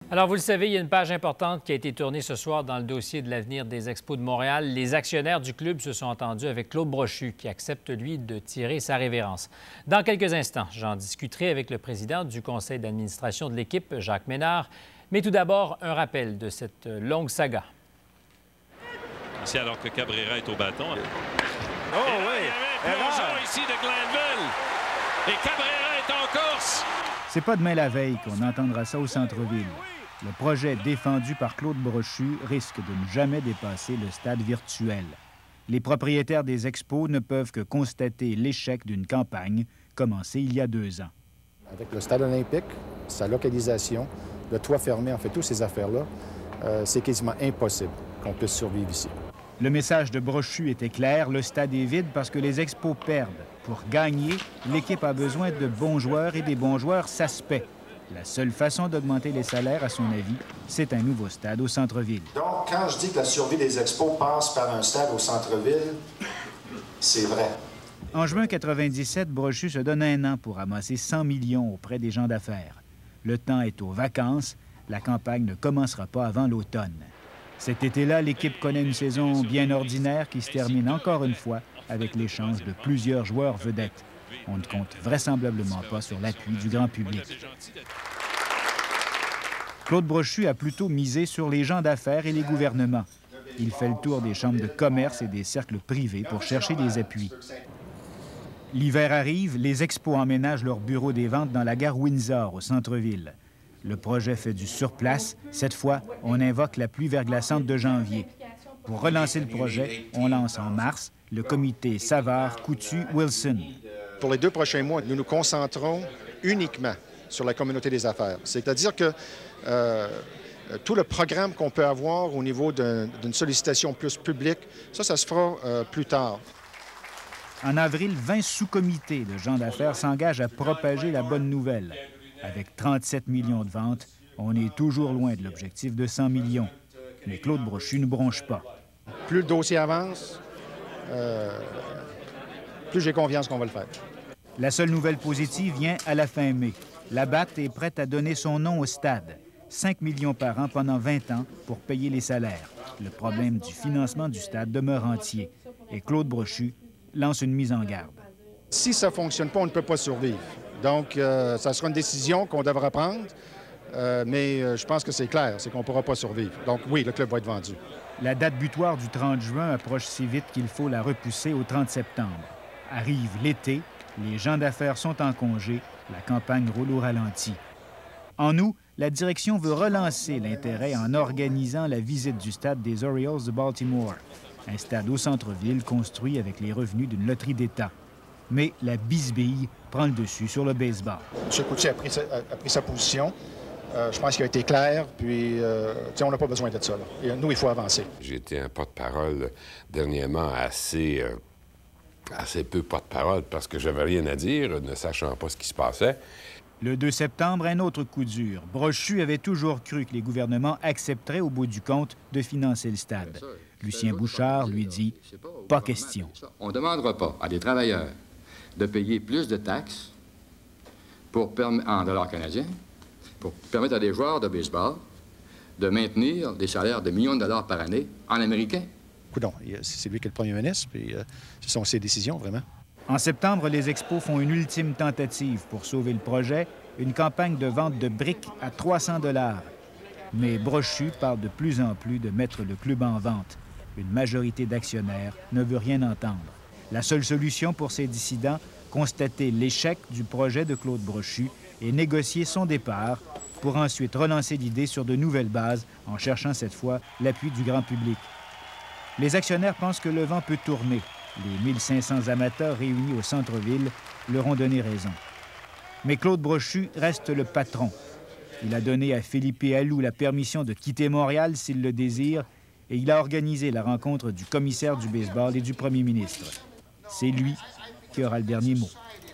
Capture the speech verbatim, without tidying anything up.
Alors, vous le savez, il y a une page importante qui a été tournée ce soir dans le dossier de l'avenir des Expos de Montréal. Les actionnaires du club se sont entendus avec Claude Brochu, qui accepte, lui, de tirer sa révérence. Dans quelques instants, j'en discuterai avec le président du conseil d'administration de l'équipe, Jacques Ménard. Mais tout d'abord, un rappel de cette longue saga. Ici, alors que Cabrera est au bâton. Oh et là, oui! Il y avait un plongeon ici de Glanville. Et Cabrera est en course. C'est pas demain la veille qu'on entendra ça au centre-ville. Le projet défendu par Claude Brochu risque de ne jamais dépasser le stade virtuel. Les propriétaires des Expos ne peuvent que constater l'échec d'une campagne commencée il y a deux ans. Avec le stade olympique, sa localisation, le toit fermé, en fait, toutes ces affaires-là, euh, c'est quasiment impossible qu'on puisse survivre ici. Le message de Brochu était clair, le stade est vide parce que les Expos perdent. Pour gagner, l'équipe a besoin de bons joueurs et des bons joueurs, ça se paie. La seule façon d'augmenter les salaires, à son avis, c'est un nouveau stade au centre-ville. Donc, quand je dis que la survie des Expos passe par un stade au centre-ville, c'est vrai. En juin quatre-vingt-dix-sept, Brochu se donne un an pour amasser cent millions auprès des gens d'affaires. Le temps est aux vacances. La campagne ne commencera pas avant l'automne. Cet été-là, l'équipe connaît une saison bien ordinaire qui se termine encore une fois avec l'échange de plusieurs joueurs vedettes. On ne compte vraisemblablement pas sur l'appui du grand public. Claude Brochu a plutôt misé sur les gens d'affaires et les gouvernements. Il fait le tour des chambres de commerce et des cercles privés pour chercher des appuis. L'hiver arrive, les Expos emménagent leur bureau des ventes dans la gare Windsor, au centre-ville. Le projet fait du surplace. Cette fois, on invoque la pluie verglaçante de janvier. Pour relancer le projet, on lance en mars le comité Savard-Coutu-Wilson. Pour les deux prochains mois, nous nous concentrons uniquement sur la communauté des affaires. C'est-à-dire que euh, tout le programme qu'on peut avoir au niveau d'une sollicitation plus publique, ça, ça se fera euh, plus tard. En avril, vingt sous-comités de gens d'affaires s'engagent à propager la bonne nouvelle. Avec trente-sept millions de ventes, on est toujours loin de l'objectif de cent millions. Mais Claude Brochu ne bronche pas. Plus le dossier avance, euh, plus j'ai confiance qu'on va le faire. La seule nouvelle positive vient à la fin mai. La B A T est prête à donner son nom au stade. cinq millions par an pendant vingt ans pour payer les salaires. Le problème du financement du stade demeure entier. Et Claude Brochu lance une mise en garde. Si ça ne fonctionne pas, on ne peut pas survivre. Donc, euh, ça sera une décision qu'on devra prendre, euh, mais euh, je pense que c'est clair, c'est qu'on ne pourra pas survivre. Donc oui, le club va être vendu. La date butoir du trente juin approche si vite qu'il faut la repousser au trente septembre. Arrive l'été, les gens d'affaires sont en congé, la campagne roule au ralenti. En août, la direction veut relancer l'intérêt en organisant la visite du stade des Orioles de Baltimore, un stade au centre-ville construit avec les revenus d'une loterie d'État. Mais la bisbille prend le dessus sur le baseball. M. Coutu a pris sa, a pris sa position. Euh, je pense qu'il a été clair, puis euh, on n'a pas besoin de ça. Là. Et nous, il faut avancer. J'ai été un porte-parole dernièrement assez, euh, assez peu porte-parole parce que j'avais rien à dire, ne sachant pas ce qui se passait. Le deux septembre, un autre coup dur. Brochu avait toujours cru que les gouvernements accepteraient au bout du compte de financer le stade. Lucien Bouchard lui dit « Pas question ». On ne demandera pas à des travailleurs de payer plus de taxes pour en dollars canadiens pour permettre à des joueurs de baseball de maintenir des salaires de millions de dollars par année en américain. Coudon, c'est lui qui est le premier ministre, puis euh, ce sont ses décisions, vraiment. En septembre, les Expos font une ultime tentative pour sauver le projet, une campagne de vente de briques à trois cents dollars. Mais Brochu parle de plus en plus de mettre le club en vente. Une majorité d'actionnaires ne veut rien entendre. La seule solution pour ces dissidents, constater l'échec du projet de Claude Brochu et négocier son départ pour ensuite relancer l'idée sur de nouvelles bases en cherchant cette fois l'appui du grand public. Les actionnaires pensent que le vent peut tourner. Les mille cinq cents amateurs réunis au centre-ville leur ont donné raison. Mais Claude Brochu reste le patron. Il a donné à Philippe Alou la permission de quitter Montréal s'il le désire et il a organisé la rencontre du commissaire du baseball et du premier ministre. C'est lui qui aura le dernier mot.